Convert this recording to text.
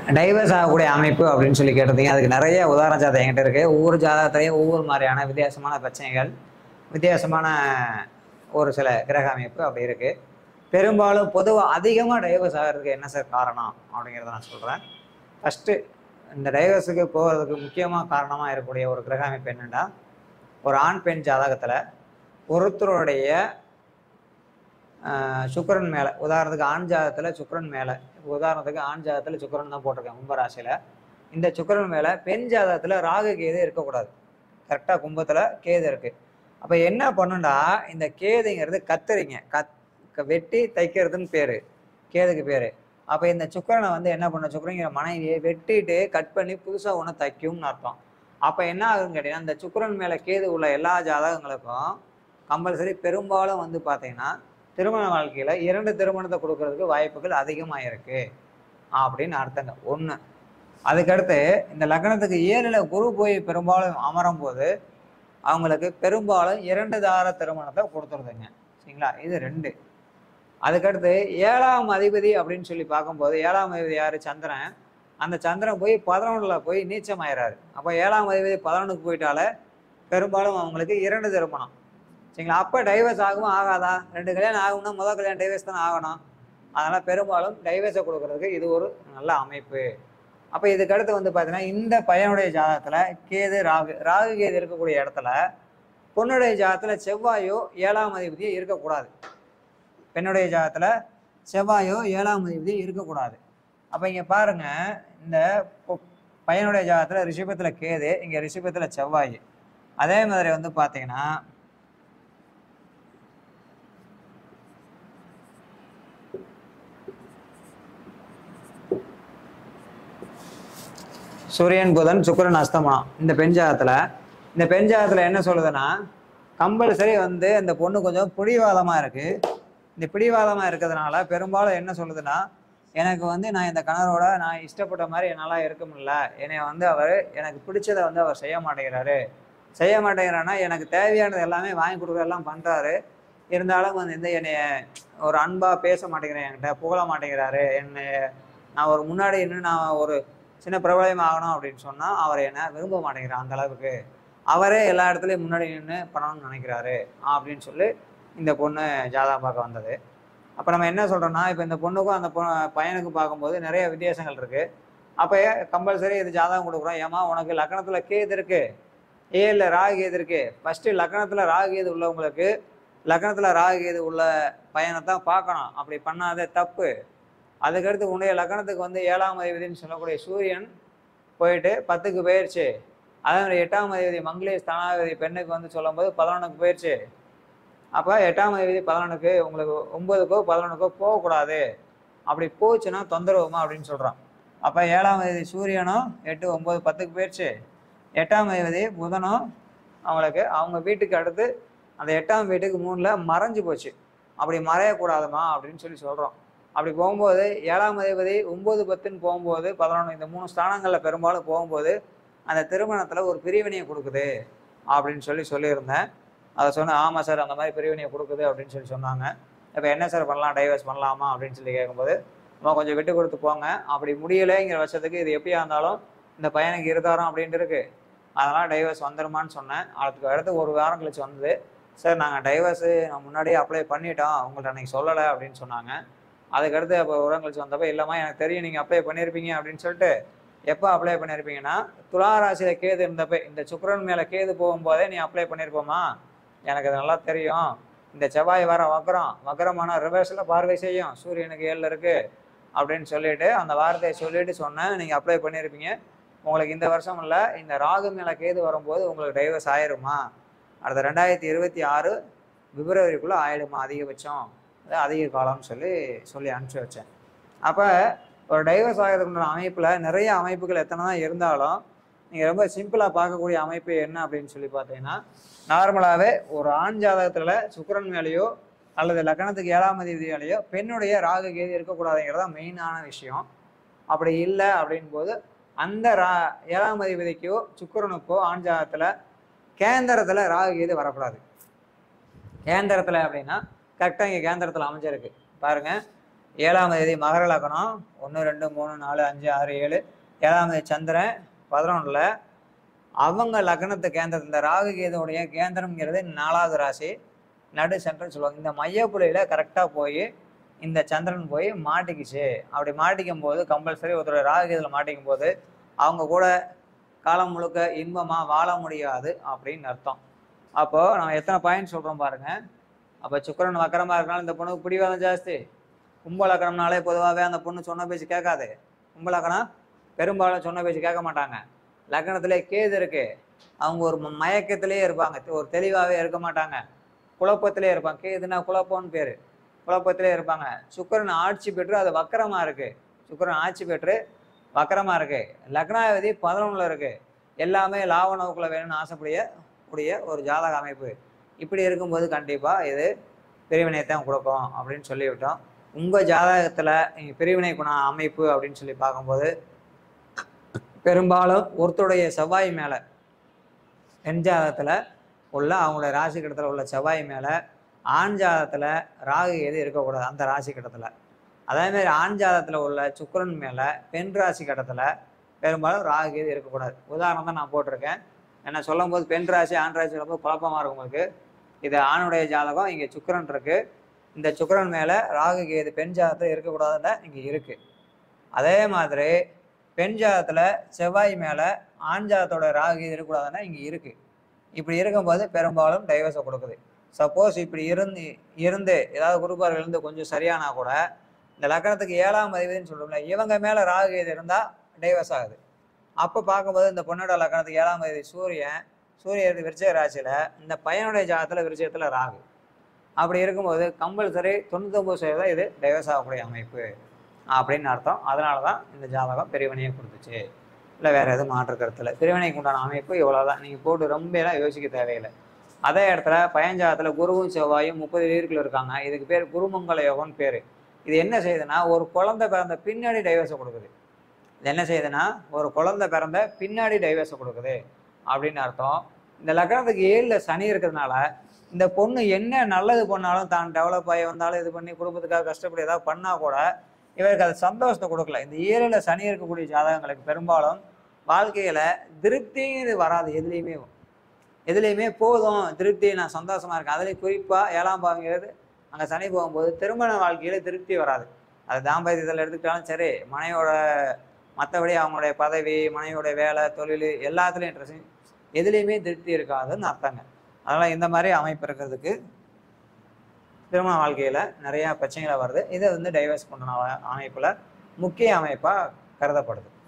Divorce ஆகக்கூடிய அமைப்பு அப்படின்னு சொல்லி கேட்டிருந்தீங்க. அதுக்கு நிறைய உதாரண ஜாதகம் என்கிட்ட இருக்குது. ஒவ்வொரு ஜாதகத்திலையும் ஒவ்வொரு மாதிரியான வித்தியாசமான பிரச்சனைகள், வித்தியாசமான ஒரு சில கிரக அமைப்பு அப்படி இருக்குது. பெரும்பாலும் பொதுவாக அதிகமாக டைவர்ஸ் ஆகிறதுக்கு என்ன சார் காரணம் அப்படிங்கிறத நான் சொல்கிறேன். ஃபஸ்ட்டு இந்த டைவர்ஸுக்கு போகிறதுக்கு முக்கியமாக காரணமாக இருக்கக்கூடிய ஒரு கிரக அமைப்பு என்னென்னா, ஒரு ஆண் பெண் ஜாதகத்தில் ஒருத்தருடைய சுக்கிரன் மேலே, உதாரணத்துக்கு ஆண் ஜாதகத்தில் சுக்கிரன் மேலே, உதாரணத்துக்கு ஆண் ஜாதகத்தில் சுக்கிரன் தான் போட்டிருக்கேன் கும்பராசியில். இந்த சுக்கிரன் மேலே பெண் ஜாதகத்தில் ராகு கேது இருக்கக்கூடாது. கரெக்டாக கும்பத்தில் கேது இருக்குது. அப்போ என்ன பண்ணுண்டா, இந்த கேதுங்கிறது கத்துறீங்க, வெட்டி தைக்கிறதுன்னு பேர், கேதுக்கு பேர். அப்போ இந்த சுக்கிரனை வந்து என்ன பண்ண, சுக்கிரங்கிற மனைவியை வெட்டிட்டு கட் பண்ணி புதுசாக ஒன்று தைக்கும்னு அர்த்தம். அப்போ என்ன ஆகுதுன்னு கேட்டிங்கன்னா, இந்த சுக்கிரன் மேலே கேது உள்ள எல்லா ஜாதகங்களுக்கும் கம்பல்சரி பெரும்பாலும் வந்து பார்த்தீங்கன்னா திருமண வாழ்க்கையில் 2 திருமணத்தை கொடுக்கறதுக்கு வாய்ப்புகள் அதிகமாக இருக்குது அப்படின்னு அர்த்தங்க. ஒன்று. அதுக்கடுத்து இந்த லக்னத்துக்கு 7ல் குரு போய் பெரும்பாலும் அமரும் போது அவங்களுக்கு பெரும்பாலும் 2 தார திருமணத்தை கொடுத்துருதுங்க. சரிங்களா? இது 2. அதுக்கடுத்து 7ஆம் அதிபதி அப்படின்னு சொல்லி பார்க்கும்போது 7ஆம் அதிபதி யார்? சந்திரன். அந்த சந்திரன் போய் 11ல் போய் நீச்சமாயிறாரு. அப்போ 7ஆம் அதிபதி 11க்கு போயிட்டாலே பெரும்பாலும் அவங்களுக்கு 2 திருமணம். சரிங்களா? அப்போ டைவர்ஸ் ஆகும் ஆகாதா? 2 கல்யாணம் ஆகும்னா முதல் கல்யாணம் டைவர்ஸ் தானே ஆகணும். அதனால் பெரும்பாலும் டைவர்ஸை கொடுக்கறதுக்கு இது ஒரு நல்ல அமைப்பு. அப்போ இதுக்கடுத்து வந்து பார்த்தீங்கன்னா, இந்த பையனுடைய ஜாதகத்தில் கேது ராகு கேது இருக்கக்கூடிய இடத்துல பொண்ணுடைய ஜாதகத்தில் செவ்வாயோ 7ஆம் அதிபதியோ இருக்கக்கூடாது. பெண்ணுடைய ஜாதகத்தில் செவ்வாயோ 7ஆம் அதிபதியோ இருக்கக்கூடாது. அப்போ இங்கே பாருங்க, இந்த பையனுடைய ஜாதகத்தில் ரிஷபத்தில் கேது, இங்கே ரிஷபத்தில் செவ்வாய். அதே மாதிரி வந்து பார்த்தீங்கன்னா சூரியன் புதன் சுக்கிரன் அஸ்தமனம் இந்த பெண் ஜாதகத்தில் என்ன சொல்லுதுன்னா, கம்பல்சரி வந்து இந்த பொண்ணு கொஞ்சம் பிடிவாதமாக இருக்குது. இந்த பிடிவாதமாக இருக்கிறதுனால பெரும்பாலும் என்ன சொல்லுதுன்னா, எனக்கு வந்து நான் இந்த கணவரோட நான் இஷ்டப்பட்ட மாதிரி என்னால் இருக்க முடியல, என்னை வந்து அவர் எனக்கு பிடிச்சதை வந்து அவர் செய்ய மாட்டேங்கிறாருன்னா எனக்கு தேவையானது எல்லாமே வாங்கி கொடுக்குறதெல்லாம் பண்ணுறாரு. இருந்தாலும் வந்து இந்த என்னை ஒரு அன்பாக பேச மாட்டேங்கிறேன், என்கிட்ட புகழ மாட்டேங்கிறாரு. என்னை நான் ஒரு முன்னாடி இன்னும் நான் ஒரு சின்ன பிரபலம் ஆகணும் அப்படின்னு சொன்னால் அவர் என்ன விரும்ப மாட்டேங்கிறார். அந்த அளவுக்கு அவரே எல்லா இடத்துலையும் முன்னாடி நின்று பண்ணணும்னு நினைக்கிறாரு அப்படின்னு சொல்லி இந்த பொண்ணு ஜாதகம் பார்க்க வந்தது. அப்போ நம்ம என்ன சொல்கிறோம்னா, இப்போ இந்த பொண்ணுக்கும் அந்த பையனுக்கும் பார்க்கும்போது நிறைய வித்தியாசங்கள் இருக்குது. அப்போ கம்பல்சரி இது ஜாதகம் கொடுக்குறோம். ஏமா உனக்கு லக்னத்தில் கேது இருக்குது, 7ல் ராகு கேது இருக்குது. ஃபஸ்ட்டு லக்னத்தில் ராகு கேது உள்ளவங்களுக்கு லக்னத்தில் ராகு கேது உள்ள பையனை தான் பார்க்கணும். அப்படி பண்ணாதே தப்பு. அதுக்கடுத்து உன்னுடைய லக்னத்துக்கு வந்து 7ஆம் அதிபதினு சொல்லக்கூடிய சூரியன் போயிட்டு 10க்கு போயிடுச்சு. அதே மாதிரி 8ஆம் அதிபதி மங்களே ஸ்தானாதிபதி பெண்ணுக்கு வந்து சொல்லும்போது 11க்கு போயிடுச்சு. அப்போ 8ஆம் அதிபதி 11க்கு உங்களுக்கு 9க்கோ 11க்கோ போகக்கூடாது. அப்படி போச்சுன்னா தொந்தரவுமா அப்படின்னு சொல்கிறான். அப்போ 7ஆம் அதிபதி சூரியனும் 8, 9, 10க்கு போயிடுச்சு. 8ஆம் அதிபதி புதனும் அவங்களுக்கு அவங்க வீட்டுக்கு அடுத்து அந்த 8ஆம் வீட்டுக்கு 3ல் மறைஞ்சு போச்சு. அப்படி மறையக்கூடாதுமா அப்படின்னு சொல்லி சொல்கிறோம். அப்படி போகும்போது 7ஆம் அதிபதி 9, 10ன்னு போகும்போது 11 இந்த 3 ஸ்தானங்களில் பெரும்பாலும் போகும்போது அந்த திருமணத்தில் ஒரு பிரிவினையை கொடுக்குது அப்படின்னு சொல்லியிருந்தேன். அதை சொன்னேன். ஆமாம் சார், அந்த மாதிரி பிரிவினையை கொடுக்குது அப்படின்னு சொன்னாங்க. இப்போ என்ன சார் பண்ணலாம், டைவர்ஸ் பண்ணலாமா அப்படின்னு சொல்லி கேட்கும்போது, நம்ம கொஞ்சம் விட்டு கொடுத்து போங்க, அப்படி முடியலைங்கிற வருஷத்துக்கு இது எப்படியா இருந்தாலும் இந்த பையனுக்கு இருதாரம் அப்படின்ட்டு இருக்குது, அதனால் டைவர்ஸ் வந்துடுமான்னு சொன்னேன். அடுத்து 1 வாரம் கழிச்சு வந்தது. சார் நாங்கள் டைவர்ஸு முன்னாடியே அப்ளை பண்ணிட்டோம், உங்கள்கிட்ட அன்றைக்கி சொல்லலை அப்படின்னு சொன்னாங்க. அதுக்கடுத்து அப்போ 1 வாரம் கழிச்சு வந்தப்போ, இல்லைம்மா எனக்கு தெரியும் நீங்கள் அப்ளை பண்ணியிருப்பீங்க அப்படின்னு சொல்லிட்டு. எப்போ அப்ளை பண்ணியிருப்பீங்கன்னா, துலா ராசியில் கேது இருந்தப்போ, இந்த சுக்கிரன் மேலே கேது போகும்போதே நீ அப்ளை பண்ணியிருப்போமா, எனக்கு அது நல்லா தெரியும். இந்த செவ்வாய் வர வக்கரமான ரிவர்ஸில் பார்வை செய்யும், சூரியனுக்கு 7ல் இருக்குது அப்படின்னு சொல்லிட்டு அந்த வார்த்தையை சொல்லிட்டு சொன்னேன். நீங்கள் அப்ளை பண்ணியிருப்பீங்க, உங்களுக்கு இந்த வருஷம் இல்லை, இந்த ராகு மேலே கேது வரும்போது உங்களுக்கு டைவர்ஸ் ஆயிடுமா, அடுத்த 2026 பிப்ரவரிக்குள்ளே ஆயிடுமா அதிகபட்சம், அதிக காலம்னு சொல்லி அனுப்பிச்சி வச்சேன். அப்போ ஒரு டைவர்ஸ் ஆகிறதுக்குன்ற அமைப்பில் நிறைய அமைப்புகள் எத்தனை தான் இருந்தாலும் நீங்கள் ரொம்ப சிம்பிளாக பார்க்கக்கூடிய அமைப்பு என்ன அப்படின்னு சொல்லி பார்த்தீங்கன்னா, நார்மலாகவே ஒரு ஆண் ஜாதகத்தில் சுக்கிரன் மேலேயோ அல்லது லக்னத்துக்கு 7ஆம் அதிபதியாலேயோ பெண்ணுடைய ராகு கேது இருக்கக்கூடாதுங்கிறது தான் மெயினான விஷயம். அப்படி இல்லை அப்படின் போது அந்த 7ஆம் அதிபதிக்கோ சுக்கிரனுக்கோ ஆண் ஜாதகத்தில் கேந்திரத்தில் ராகு கேது வரக்கூடாது. கேந்திரத்தில் அப்படின்னா கரெக்டாக இங்கே கேந்திரத்தில் அமைஞ்சிருக்கு பாருங்கள். 7ஆம் தேதி மகர லக்னம் 1 2 3 4 5 6 7. 7ஆம் தேதி சந்திரன் 11ல். அவங்க லக்னத்து கேந்திரம், இந்த ராகு கேதுவுடைய கேந்திரம்ங்கிறது 4வது ராசி நடு சென்ட்ரல் சொல்லுவாங்க. இந்த மையப்புள்ளியில கரெக்டாக போய் இந்த சந்திரன் போய் மாட்டிக்கிச்சு. அப்படி மாட்டிக்கும் போது கம்பல்சரி ஒருத்தர் ராகு கேதுல மாட்டிக்கும் போது அவங்க கூட காலம் முழுக்க இன்பமாக வாழ முடியாது அப்படின்னு அர்த்தம். அப்போது நம்ம எத்தனை பாயிண்ட் சொல்கிறோம் பாருங்க. அப்போ சுக்கிரன் வக்கரமாக இருக்கனால இந்த பொண்ணுக்கு பிடிவாதம் ஜாஸ்தி. கும்ப லக்கணம்னாலே பொதுவாகவே அந்த பொண்ணு சொன்ன பேச்சு கேட்காது. கும்ப லக்கணம் பெரும்பாலும் சொன்ன பேச்சு கேட்க மாட்டாங்க. லக்கணத்திலே கேது இருக்கு, அவங்க ஒரு மயக்கத்திலே இருப்பாங்க, ஒரு தெளிவாகவே இருக்க மாட்டாங்க, குழப்பத்திலே இருப்பாங்க. கேதுன்னா குழப்பம்னு பேர், குழப்பத்திலே இருப்பாங்க. சுக்கிரன் ஆட்சி பெற்று அது வக்கரமாக இருக்கு. சுக்கிரன் ஆட்சி பெற்று வக்கரமாக இருக்கு. லக்னாதிபதி 11ல் இருக்கு. எல்லாமே லாப நோக்குல வேணும்னு ஆசைப்படக்கூடிய ஒரு ஜாதக அமைப்பு. இப்படி இருக்கும்போது கண்டிப்பாக இது பிரிவினைத்தான் கொடுக்கும் அப்படின்னு சொல்லிவிட்டோம். உங்கள் ஜாதகத்தில் பிரிவினை குண அமைப்பு அப்படின்னு சொல்லி பார்க்கும்போது பெரும்பாலும் ஒருத்தருடைய செவ்வாய் மேலே, பெண் ஜாதகத்தில் உள்ள அவங்களுடைய ராசி கட்டத்தில் உள்ள செவ்வாய் மேலே ஆண் ஜாதகத்தில் ராகு எது இருக்கக்கூடாது அந்த ராசி கட்டத்தில். அதேமாதிரி ஆண் ஜாதகத்தில் உள்ள சுக்கிரன் மேலே பெண் ராசி கட்டத்தில் பெரும்பாலும் ராகு எது இருக்கக்கூடாது. உதாரணம் தான் நான் போட்டிருக்கேன். என்ன சொல்லும் போது பெண் ராசி ஆண் ராசி சொல்லும்போது குழப்பமாக இருக்கும் உங்களுக்கு. இது ஆணுடைய ஜாதகம், இங்கே சுக்கிரன் இருக்குது. இந்த சுக்கிரன் மேலே ராகு கேது பெண் ஜாதகத்தில் இருக்கக்கூடாதுன்னு இங்கே இருக்குது. அதே மாதிரி பெண் ஜாதகத்தில் செவ்வாய் மேலே ஆண் ஜாதகத்தோட ராகு கேது இருக்கக்கூடாதுன்னா இங்கே இருக்குது. இப்படி இருக்கும்போது பெரும்பாலும் டைவர்ஸை கொடுக்குது. சப்போஸ் இப்படி இருந்து ஏதாவது குருபார்கள் இருந்து கொஞ்சம் சரியானா கூட இந்த லக்னத்துக்கு 7ஆம் அதிபதினு சொல்லுவோம்ல, இவங்க மேலே ராகு கேது இருந்தால் டைவர்ஸ் ஆகுது. அப்போ பார்க்கும்போது இந்த பொண்ணோட லக்னத்துக்கு 7ஆம் அதிபதி சூரியன் விருச்சிக ராசியில், இந்த பையனுடைய ஜாதகத்தில் விருச்சிகத்தில் ராகு. அப்படி இருக்கும்போது கம்பல்சரி 99% இது டைவர்ஸ் ஆகக்கூடிய அமைப்பு அப்படின்னு அர்த்தம். அதனால தான் இந்த ஜாதகம் பிரிவினையை கொடுத்துச்சு. இல்லை வேறு எதுவும் மாற்று கருத்தில் பிரிவினைக்கு உண்டான அமைப்பு இவ்வளோதான். நீங்கள் போட்டு ரொம்பலாம் யோசிக்க தேவையில்லை. அதே இடத்துல பயஞ்சாதத்தில் குருவும் செவ்வாயும் 30 டிகிரிக்குள்ள இருக்காங்க. இதுக்கு பேர் குருமங்கல யோகம்னு பேர். இது என்ன செய்யுதுன்னா ஒரு குழந்தை பிறந்த பின்னாடி டைவர்ஸை கொடுக்குது. இது என்ன செய்யுதுன்னா ஒரு குழந்தை பிறந்த பின்னாடி டைவர்ஸை கொடுக்குது அப்படின்னு அர்த்தம். இந்த லக்னத்துக்கு 7ல் சனி இருக்கிறதுனால இந்த பொண்ணு என்ன நல்லது பண்ணாலும் தான் டெவலப் ஆகி வந்தாலும் இது பண்ணி குடும்பத்துக்காக கஷ்டப்பட்டு ஏதாவது பண்ணால் கூட இவருக்கு அது சந்தோஷத்தை கொடுக்கல. இந்த 7ல் சனி இருக்கக்கூடிய ஜாதகங்களுக்கு பெரும்பாலும் வாழ்க்கையில் திருப்தி வராது. எதுலேயுமே போதும் திருப்தி, நான் சந்தோஷமாக இருக்கேன். அதுலேயும் குறிப்பாக 7ஆம் பாவங்கிறது அங்கே சனி போகும்போது திருமண வாழ்க்கையில் திருப்தி வராது. அது தாம்பத்தியத்தில் எடுத்துக்கிட்டாலும் சரி, மனைவியோட மற்றபடி அவங்களுடைய பதவி, மனைவியோட வேலை, தொழில் எல்லாத்துலேயும் இன்ட்ரெஸ்ட், எதுலேயுமே திருப்தி இருக்காதுன்னு அர்த்தங்க. அதனால் இந்த மாதிரி அமைப்பு இருக்கிறதுக்கு திருமண வாழ்க்கையில் நிறையா பிரச்சனைகளை வருது. இதை டைவர்ஸ் பண்ண அமைப்பில் முக்கிய அமைப்பாக கருதப்படுது.